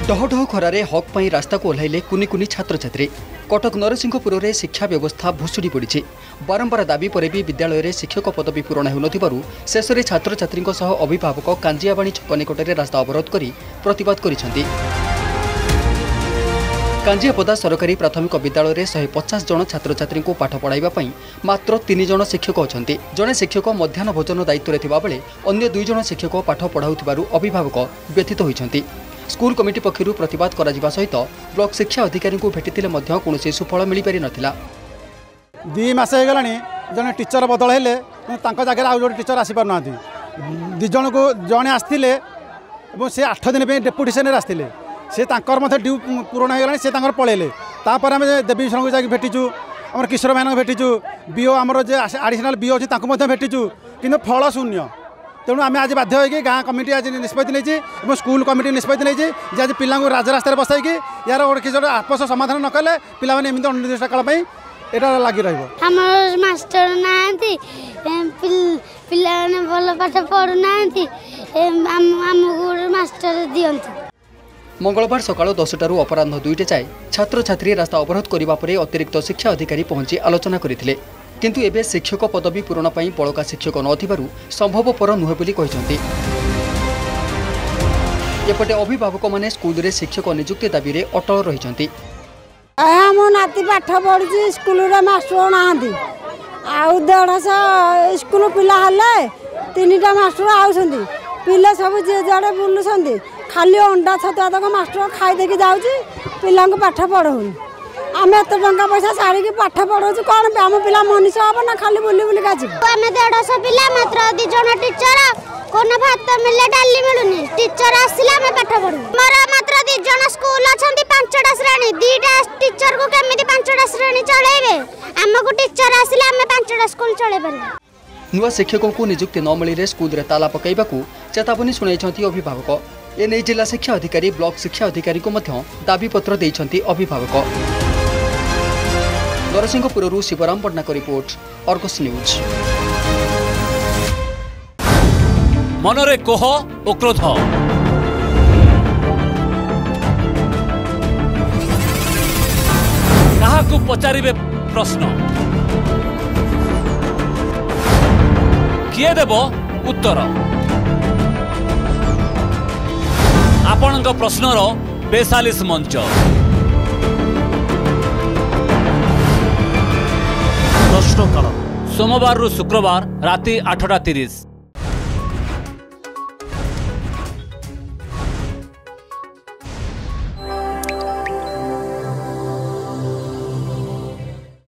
डहडह खरारे हक पाई रास्ता को ओह्लैले कुनि कुनि छात्र छात्री। कटक नरसिंहपुर में शिक्षा व्यवस्था भुशुड़ी पड़ी। बारंबार दाबी पर भी विद्यालय में शिक्षक पदवी पूरण होनथिबारु शेषरे छात्र छात्री अभिभावक कांजियाबाणी छक निकटरे रास्ता अवरोध करी प्रतिवाद करिसेंति। कांजियापदा सरकारी प्राथमिक विद्यालय में 150 जन छात्र छात्री को पाठ पढ़ाइबा मात्र 3 जन शिक्षक अछंती। जने शिक्षक मध्याह्न भोजन दायित्व में थिबा बेले अन्य 2 जन शिक्षक पाठ पढ़ाउथिबारु अभिभावक व्यथित होइछंती। स्कूल कमिटी पक्षरु प्रतिवाद करा जिबा सहित ब्लॉक शिक्षा अधिकारी को भेटिथिले मध्य कोनोसी सुफल मिली पारि नथिला। 2 मास हो गलानी जने टीचर बदल हेले तांको जगह आउ जो टीचर आसी पारना 2 जन को जने आस्थिले एवं से 8 दिन पे डेपुटेशन रे आस्थिले से तांकर मथे ड्यू पूर्ण हो गलानी से तांकर पळेले। तापर हम देवी शरण को जाके भेटिचु हमर किशोर भाई भेटिचु बीओ हमर जे एडिशनल बीओ अछि तांको मथे भेटिचु किंतु फल शून्य। तेणु आम आज बाध्य हो गाँ कमिटी आज निष्पत्ति नहीं स्कूल कमिटी निष्पत्ति नहीं आज पिला राजरास्त बसाई यार किसी आपस समाधान न कले पिला एमती अनिर्दिष्ट काल यहाँ लगी मास्टर ना पिला भल पाठ पढ़ुना मास्टर दियंतु। मंगलवार सकाळ 10टारू अपराह्न 2टे जाए छात्र छात्री रास्ता अवरोध करने पर अतिरिक्त शिक्षा अधिकारी पहुंची आलोचना करथिले। किंतु एबे शिक्षक पदवी पूरण पर बड़का शिक्षक नथिबारु संभवपर नुहे बोली कहिसंती। एपटे अभिभावक माने स्कूल रे शिक्षक नियुक्ति दाबी रे अटल रहिसंती। मो नाती पाठ पढ़ुची स्कूल रे मास्टर नाहंती आउ 150 स्कूल पिला हले 3टा मास्टर आउसंती पिला सब जे जड़े बुलुसंती खाली अंडा छतुआ तक मास्टर खाई देके जाउची पिला को पाठ पढ़ौनी। आम एत टाँचा पैसा साड़ी पाठ पढ़ाऊ कौन आम पिला मनीष हम ना खाली बुली बुली आम 150 पिला मात्र 2 जन टीचर कोन भात मिले डाली मिलुनी टीचर आसिला हम पाठ पढ़ू मोर मात्र 2 जन स्कूल अछंती 5टा श्रेणी 2टा टीचर को केमिति 5टा श्रेणी चलेबे हमको टीचर आसिला हम 5टा स्कूल चले परबे। नुआ शिक्षकों को नियुक्ति न मिले स्कूल रे ताला पकाइबाकू चेतावनी सुनाइछंती अभिभावक। एने जिला शिक्षा अधिकारी ब्लॉक शिक्षा अधिकारी को मध्य दाबी पत्र देइछंती अभिभावक। नरसिंहपुररू शिवराम पटना को रिपोर्ट अर्गस न्यूज। मनरे कोह ओ क्रोध काहाकू पचारिबे प्रश्न किए देब उत्तर आपणक प्रश्नर बेसालिस मंच प्रश्नकाल सोमवार रु शुक्रवार राति 8:30।